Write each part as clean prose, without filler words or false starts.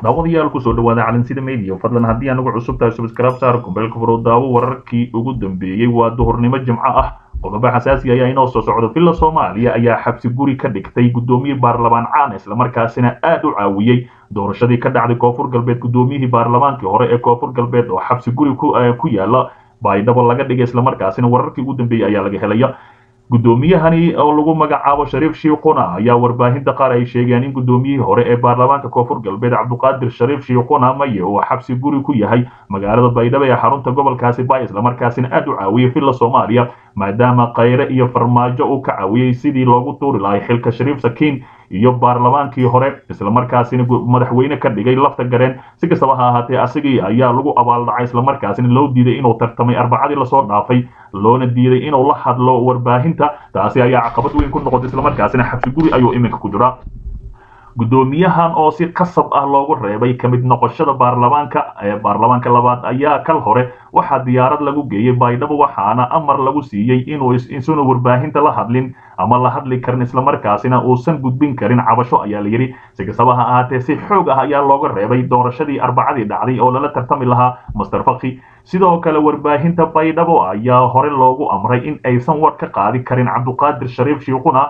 daawadayaal ku soo dhawaada calansida media fadlan haddii aanu cusub tahay subscribe saar kumbeelka furo daawo wararkii ugu dambeeyay waa duhurnimo jimco ah qodobo xasaasi ah ayaa inoo soo socdo filla Soomaaliya ayaa xabsi guri ka dhigtay gudoomiye baarlamaan caan isla markaasina aad u caawiyay doorashadii ka dhacday koonfur galbeed gudoomiyihii baarlamaankii hore ee koonfur galbeed oo xabsi guri ku yaala baydhabo laga dhigay isla markaasina wararkii ugu dambeeyay ayaa laga helaya gudoomiyahani oo lagu magacaabo Shariif Shiiquna ayaa warbaahinta qaar ay sheegeen in gudoomiyihii hore ee baarlamaanka koonfur galbeed Cabduqaadir Shariif Shiiquna maye oo xabsi guri ku yahay magaalada Baydhabo ee xarunta gobolkaasi Baay isla markaasina aad u caawiyay filla Soomaaliya maadaama qayre iyo farmaajo uu ka caawiyay sidii loogu tuuri lahaa xilka Shariif Sakiin iyo baarlamaankii hore isla markaasina madaxweyne ka dhigay lafta gareen si kastaba ha ahaatee asagii ayaa lagu abaaldhacay isla markaasina loo diiday inuu tartamay arbacadii la soo dhaafay loona diiday inuu la hadlo warbaahinta taasi ayaa caqabad weyn ku noqotay isla markaasina xabsi guri ayuu iminka ku jiraa gudoomiyahan oo si qasab ah loogu reebay kamid noqoshada baarlamaanka labaad ayaa kal hore waxa diyaarad lagu geeyay Baydhabo waxaana amar lagu siiyay inuu isuna warbaahinta la hadlin ama la hadli karin isla markaasina uusan gudbin karin cabasho ayaa la yiri si kastaba ha ahaatee si xoog ah ayaa looga reebay doorashadii arbacadii dhacday oo lala tartami lahaa Mr Faqi sidoo kale warbaahinta Baydhabo ayaa hore loogu amray in aysan war ka qaadi karin Cabduqaadir Shariif Shiiquna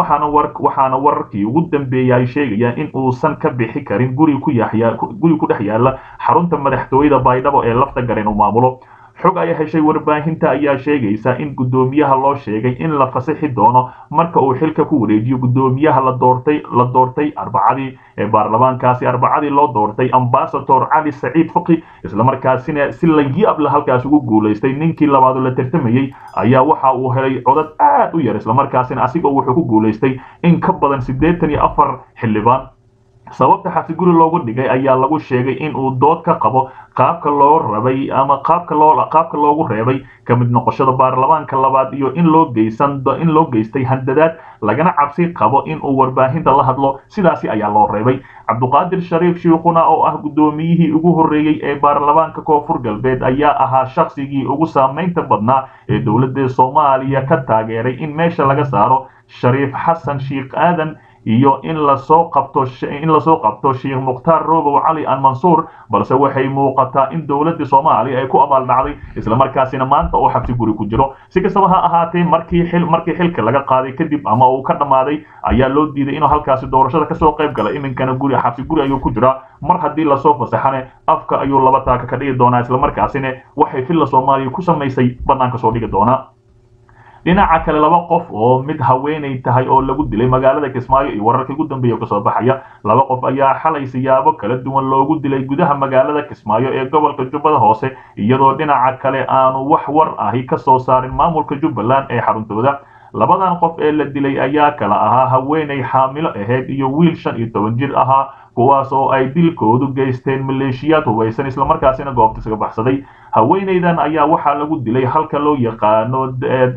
waxaana wararkii ugu dambeeyay ay sheegayaan in uusan ka bixi karin guri ku dhex yaala xarunta madaxtooyada Baydhabo ee lafta gareen uu maamulo xog ay heshay warbaahinta ayaa sheegaysa in gudoomiyaha loo sheegay in la fasaxi doono marka uu xilka ku wareejiyo gudoomiyaha la doortay arbacadii ee baarlamaankaasi arbacadii loo doortay ambassador Ali Saciid Faqi isla markaasina si la yaab la halkaas ugu guuleystay ninkii labaad la tartamayay ayaa waxa uu helay codad aad u yar isla markaasina asiga wuxuu ku guuleystay in ka badan 84 xildhibaan sababta xabsi guri loogu dhigay ayaa lagu sheegay in uu dood ka qabo qaabka loo rabay ama qaabka loogu reebay kamid noqoshada baarlamaanka labaad iyo in loo geystay handadaad lagana cabsi qabo in uu warbaahinta la hadlo sidaasi ayaa loo reebay Cabduqaadir Shariif Shiiquna oo ah gudoomiyihii ugu horeeyay ee baarlamaanka koonfur galbeed ayaa ahaa shakhsigii ugu saameynta badnaa ee dawladda Soomaaliya ka taageeray in meesha laga saaro Shariif Xasan Sheikh Aadan iyo in la soo qabto Sheikh Muqtaar Roobo Cali Mansuur balse waxay muuqataa in dawladda Soomaaliya ay ku abaal dhacday isla markaasina maanta oo xabsi guri ku jiro si kastaba ha ahaatee markii xilka laga qaaday kadib ama uu ka dhamaaday ayaa loo diiday inuu halkaasi doorashada ka soo qayb galo iminkana xabsi guri ayuu ku jiraa mar haddii la soo fasaxane afka ayuu laba taaka ka dhigi doonaa isla markaasina waxay filla Soomaaliya ku samaysay banaanka soo dhigi doonaa dhinaca kale laba qof oo mid haweenay tahay oo lagu dilay magaalada Kismaayo iyo wararkii ugu dambeeyay ka soo baxaya laba qof ayaa xalay siyaabo kala duwan loogu dilay gudaha magaalada Kismaayo ee gobolka Jubbada Hoose iyadoo dhinaca kale aanu wax war ahi ka soo saarin maamulka Jubbaland ee xaruntooda labadan qof ee la dilay ayaa kala ahaa haweenay xaamilo ahayd iyo wiil 15 jir ahaa kuwaas oo ay dilkoodu geysteen maleeshiyaad hubeysan isla markaasina goobta isaga baxsaday haweenaydan ayaa waxa lagu dilay halka loo yaqaano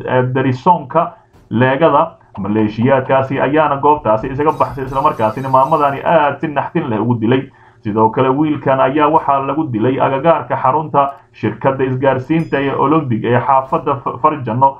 Darisonka leegada maleeshiyaadkaasi ayaana goobtaasi isaga baxsay isla markaasina maamadani aad si naxtin leh ugu dilay sidoo kale wiilkan ayaa waxa lagu dilay agagaarka xarunta shirkadda isgaarsiinta ee Olympic ee xaafadda Farjano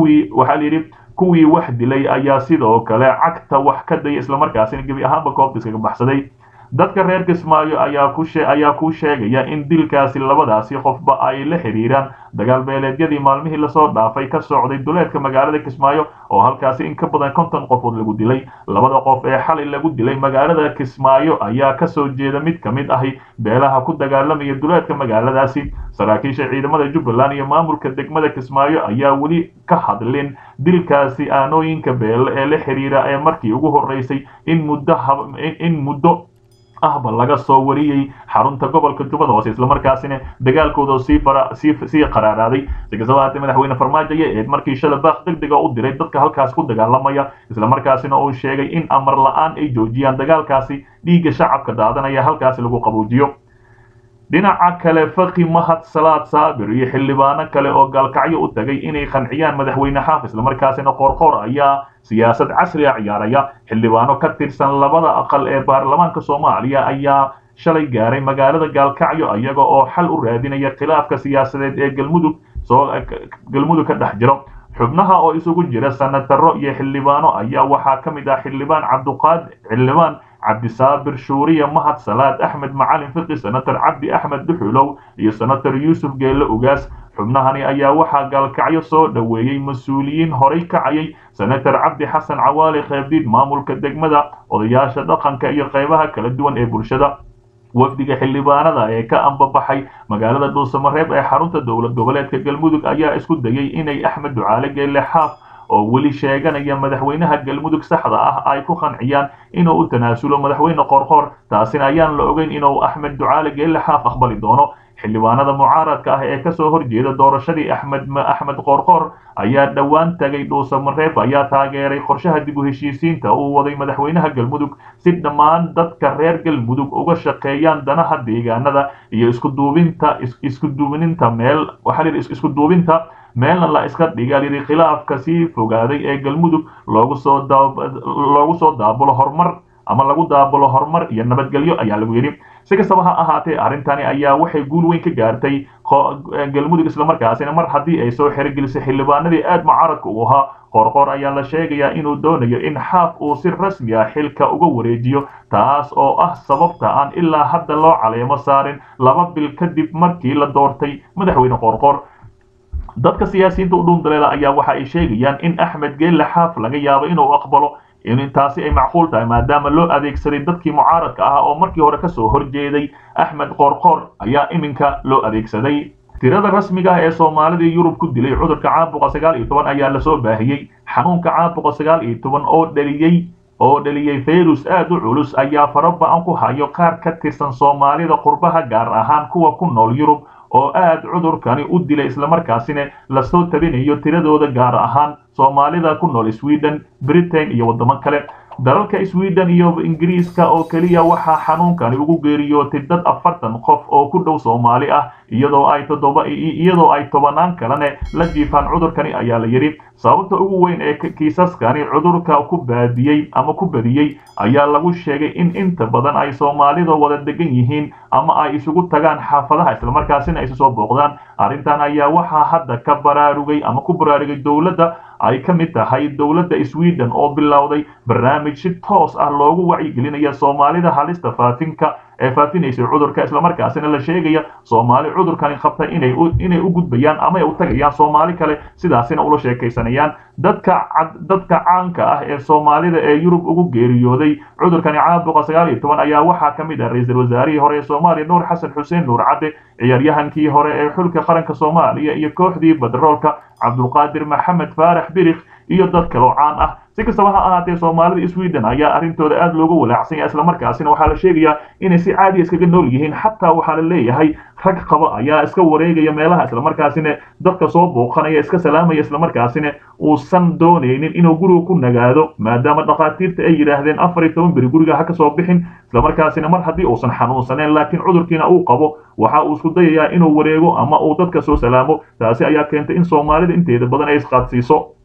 kuwii wax dilay ayaa sidoo kale cagta wax ka day isla markaasina gabi ahaanba goobta iskaga baxsaday dadka reer Kismaayo ayaa ku sheegaya in dilkaasi labadaasi qofba ay la xiriiraan dagaal beeleedyadii maalmihii la soo dhaafay ka socday duleedka magaalada Kismaayo oo halkaasi in ka badan 50 qofood lagu dilay labada qof ee xalay lagu dilay magaalada Kismaayo ayaa ka soo jeeda mid kamid ah beelaha ku dagaalamaya duleedka magaaladaasi saraakiisha ciidamada Jubbaland iyo maamulka degmada Kismaayo ayaa wali ka hadleen dilkaasi aanooyinka beel ee la xiriira ee markii ugu horeysay in muddo ahba laga soo wariyay xarunta gobolka Jubbada Hoose isla markaasina dagaalkooda si qaraaday sigasabaad madaxweyne Farmaajo ee markii shalabaaq degdeg u diray dadka halkaas ku dagaalamaya isla markaasina uu sheegay in amar la'aan ay joojiyaan dagaalkaasi dhiiga shacabka daadanaya halkaas lagu qaboojiyo dhinaca kale Faqi Mahad Salaad Saabir iyo xildhibaano kale oo gaalkacyo u tagay inay qanciyaan madaxweyne Xaafis isla markaasina qorqor ayaa siyaasad casri ah ciyaaraya xildhibaano ka tirsan labada aqal ee baarlamaanka Soomaaliya ayaa shalay gaaray magaalada gaalkacyo iyaga oo xal u raadinaya khilaafka siyaasadeed ee galmudug ka dhex jiro xubnaha oo isugu jira sanataro iyo xildhibaano ayaa waxa kamid ah xildhibaan cabdisaabir shuuriye mahad salaad axmed macalin fiqi senator cabdi axmed duxulow iyo senator yuusuf geelle ugaas xubnahani ayaa waxaa gaalkacyo soo dhoweeyey mas-uuliyiin horay kacayay senator cabdi xasan cawaali qaybdiid maamulka degmada odayaasha dhaqanka iyo qaybaha kala duwan ee bulshada wafdiga xildhibaanada ee ka ambabaxay magaalada dhuusamareeb ee xarunta dowlad goboleedka galmudug ayaa isku dayay inay axmed ducaale geelle xaaf oo weli sheeganaya madaxweynaha galmudug saxda ah ay ku qanciyaan inuu u tanaasulo madaxweyne qoorqoor taasina ayaan la ogeyn inuu axmed ducaale geelle xaaf aqbali doono xildhibaanada mucaaradka ah ee kasoo horjeeda doorashadii axmed qoorqoor ayaa dhowaan tagay dhuusamareeb ayaa taageeray qorshaha dib u heshiisiinta uu waday madaxweynaha galmudug si dhammaan dadka reer galmudug uga shaqeeyaan danaha deegaanada iyo iskuduubinta meelna la iska dhiga liri khilaafka sii fogaaday ee galmudug loogu soo daabulo horumar ama lagu daabulo horumar iyo nabadgelyo ayaa lagu yidhi si kastaba ha ahaatee arrintani ayaa waxay guul weyn ka gaartay galmudug islamarkaasina mar haddii ay soo xerigelisay xildhibaanadii aad mucaaradka u ahaa qoorqoor ayaa la sheegayaa inuu doonayo in xaaf uu si rasmi ah xilka uga wareejiyo taas oo ah sababta aan ilaa hadda loo caleemo saarin 2 bil kadib markii la doortay madaxweyne qoorqoor dadka siyaasiyiinta u dhuundaleela ayaa waxa ay sheegayaan in axmed geelle xaaf laga yaabo inuu aqbalo in taasi ay macquul tahay maadaama loo adeegsaday dadkii mucaaradka ah oo markii hore kasoo horjeeday axmed qoorqoor ayaa iminka loo adeegsaday tirada rasmiga ah ee soomaalida yurub ku dilay cudurka caabuqa 19 ayaa lasoo baahiyey xanuunka caabuqa 19 oo dhaliyay virus aad u culus ayaa faraba'an ku hayo qaar ka tirsan soomaalida qurbaha gaar ahaan kuwa ku nool yurub oo aad cudurkani u dilay islamarkaasina lasoo tabinayo tiradooda gaar ahaan soomaalida ku nool Sweden, Britain iyo wadamo kale dalalka Sweden iyo Ingiriiska oo kaliya waxa xanuunkani ugu geeriyootay dad 40 qof oo ku dhow Soomaali ah iyadoo ay tobanaan kalena la jiifaan cudurkani ayaa la yiri sababta ugu weyn ee kiisaskani cudurka ku badiyay ayaa lagu sheegay in inta badan ay Soomaalida wada degan yihiin ama ay isugu tagaan xaafadaha islamarkaasina ay soo booqdaan arrintan ayaa waxa hadda ka baraarugay dawladda ay ka mid tahay dawladda Sweden oo bilowday barnaamij si toos ah loogu wacyigelinayo Soomaalida halista faafinaysa cudurka islamarkaasina la sheegaya Soomaali cudurkan qabta inay u gudbayaan ama ay u tagayaan Soomaali kale sidaasina ula sheekaysanayaan dadka caanka ah ee Soomaalida ee Yurub ugu geeriyooday cudurkan caabuqa 19 ayaa waxa kamid ah ra'iisul wasaarihii hore ee Soomaaliya Nuur Xasan Xuseen Nuur Cadde ciyaaryahankii hore ee xulka qaranka Soomaaliya iyo kooxdii Badroolka Cabdulqaadir Maxamed Faarax Biriq iyo dad kale oo caan ah si kastaba ha ahaatee Soomaalida Sweden ayaa arrintooda aad loogu walaacsan yahay islamarkaasina waxaa la sheegayaa inay si caadi iskaga nool yihiin xataa waxaa la leeyahay rag qaba ayaa iska wareegaya meelaha islamarkaasina dadka soo booqanaya iska salaamaya islamarkaasina uusan doonaynin inuu guriga ku nagaado maadaama dhaqaatiirta ay yiraahdeen 14 beri guriga ha ka soo bixin islamarkaasina mar haddii uusan xanuunsaneen laakiin cudurkiina uu qabo waxa uu isku dayayaa inuu wareego ama uu dadka soo salaamo taasi ayaa keentay in Soomaalida inteeda badan ay isqaadsiiso